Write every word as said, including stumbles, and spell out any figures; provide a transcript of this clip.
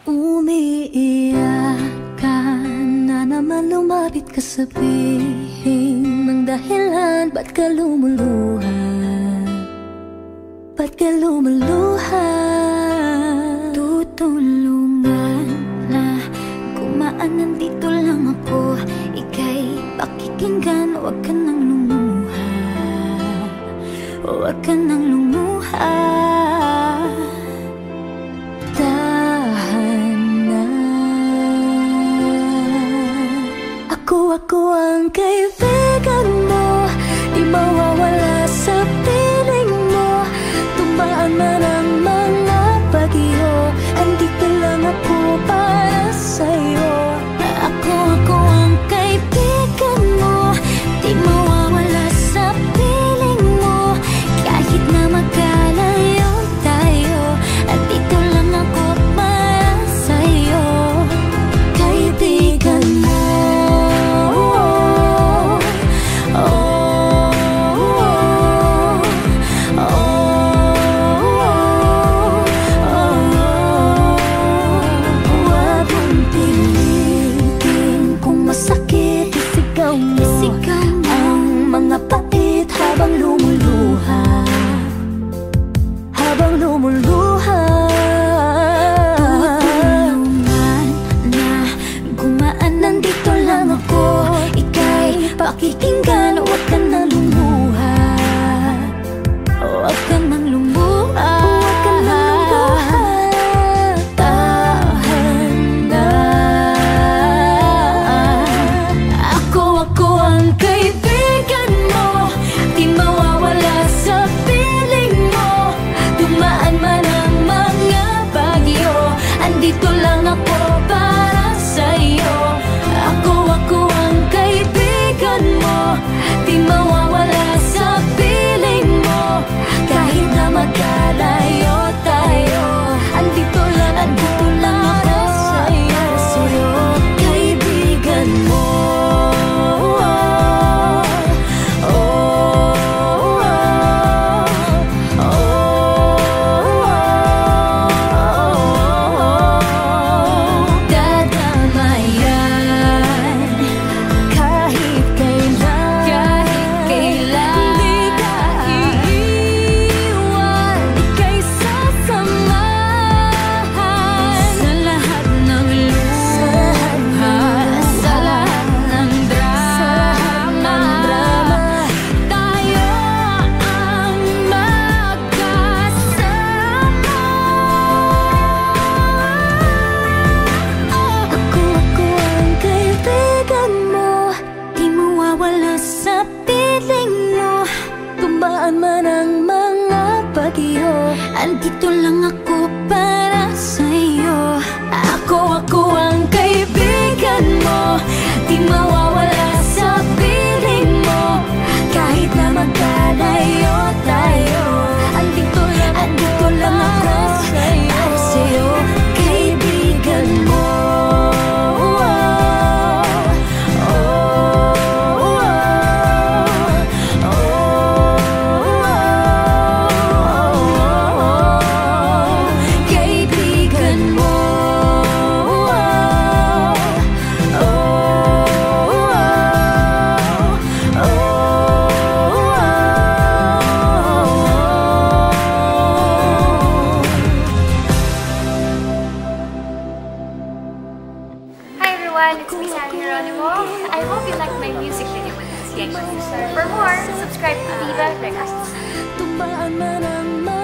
Umiiyak ka na naman, lumapit ka, sabihin ng dahilan. Ba't ka lumuluha? Ba't ka lumuluha? Tutulungan na gumaan, nandito lang ako. Ika'y pakikinggan, huwag ka nang lumuha. Huwag ka nang lumuha. Ako, ako ang kaibigan mo, di mawawala sa piling mo. Tumaan man ang mga bagyo, andito lang ako para sa'yo. Ako, ako ang kaibigan mo, di mawawala sa piling mo. Kahit na magkalayo tayo, andito lang ako para sa'yo. Kaibigan mo. Habang lumuluha, habang lumuluha. Tutulungan na gumaan, nandito lang ako. Ika'y pakikinggan, huwag ka nang lumuha. Huwag ka nang lumuha. Huwag ka nang lumuha. Tahan na. Ako, ako ang kaibigan mo, di mawawala sa piling mo. Dumaan man ang mga bagyo, andito lang ako para sa'yo. Ako, ako ang kaibigan mo, di mawawala sa piling mo. Kahit na magkalayo tayo, andito lang, andito lang ako sa'yo. Kaibigan mo. Man ang mga bagyo, andito lang ako para sa'yo. Ako, ako ang kaibigan mo, di mawawala sa piling mo. Kahit na magkalayo tayo, andito lang, andito lang ako para sa'yo. Kaibigan mo. It's me, Sammy Geronimo. I hope you liked my music video with this gang producer. For more, subscribe to Viva Records.